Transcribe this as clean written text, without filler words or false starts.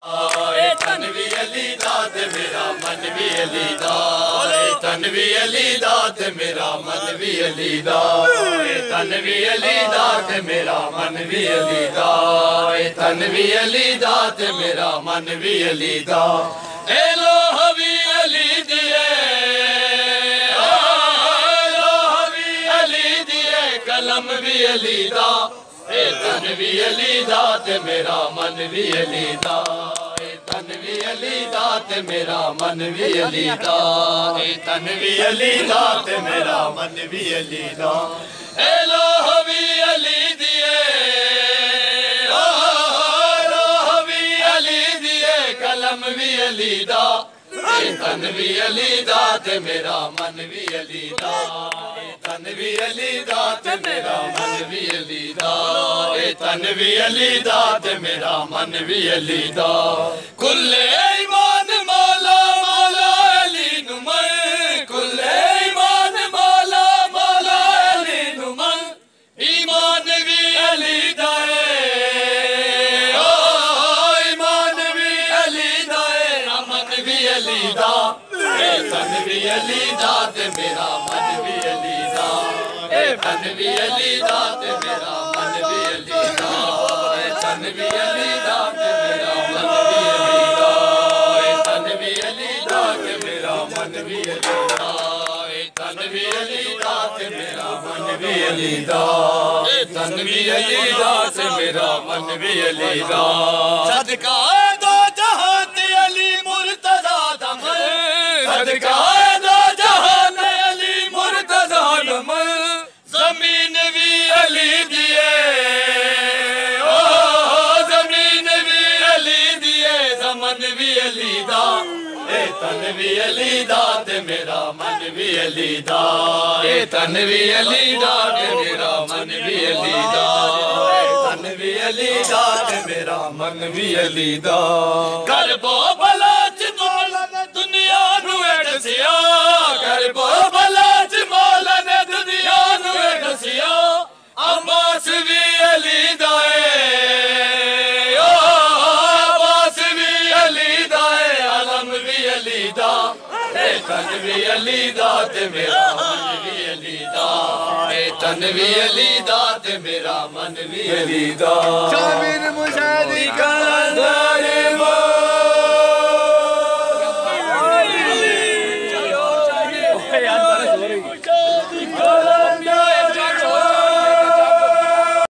تن بھی علی دا تے میرا من بھی علی دا تن بھی علی دا تے میرا من بھی علی دا تن بھی علی دا تے میرا من بھی علی دا تن بھی علی دا تے میرا من بھی علی دا اے لوہ بھی علی دیے لوہ بھی علی دیے قلم بھی علی دا تن بھی علی دا تے میرا من بھی علی دا تن بھی علی دا تے میرا من بھی علی دا تن بھی علی دا تے میرا من بھی علی دا اے لوہ بھی علی دیے لوہ بھی علی دیے قلم بھی علی دا تن بھی علی دا تے میرا من بھی علی دا تن بھی علی دا تے میرا من بھی علی دا تن بھی علی دا تے میرا من بھی علی دا کل ایمان مولا مولا علی نمر کل ایمان مولا مولا علی نمر ایمان بھی علی دا ایمان بھی علی دا امن بھی علی دا تن بھی علی دا تے میرا من بھی علی دا تن بھی علی دا تے میرا من بھی علی دا تن بھی علی دا تے میرا من بھی علی دا تن بھی علی دا تے میرا من بھی علی دا تن بھی علی دا تے میرا من بھی علی دا تن بھی علی دا تے میرا من بھی علی دا صدقہ دو جہاں تے علی مرتضی دمر صدقہ دو جہاں تے علی مرتضی دمر زمین بھی علی دیے زمین بھی علی دیے زمن بھی علی دا تن بھی علی دا تے میرا من بھی علی دا تن بھی علی دا تے میرا من بھی علی دا تن بھی علی دا تے میرا من بھی علی دا کربو بلا چ مولا نے دنیا نو دسیا کربو بلا چ مولا نے دنیا نو دسیا عباس بھی علی دا عباس بھی علی دا علم بھی علی دا تن بھی علی دا تے میرا من بھی علی دا تن بھی علی دا تے میرا من بھی علی دا شامل مشارکہ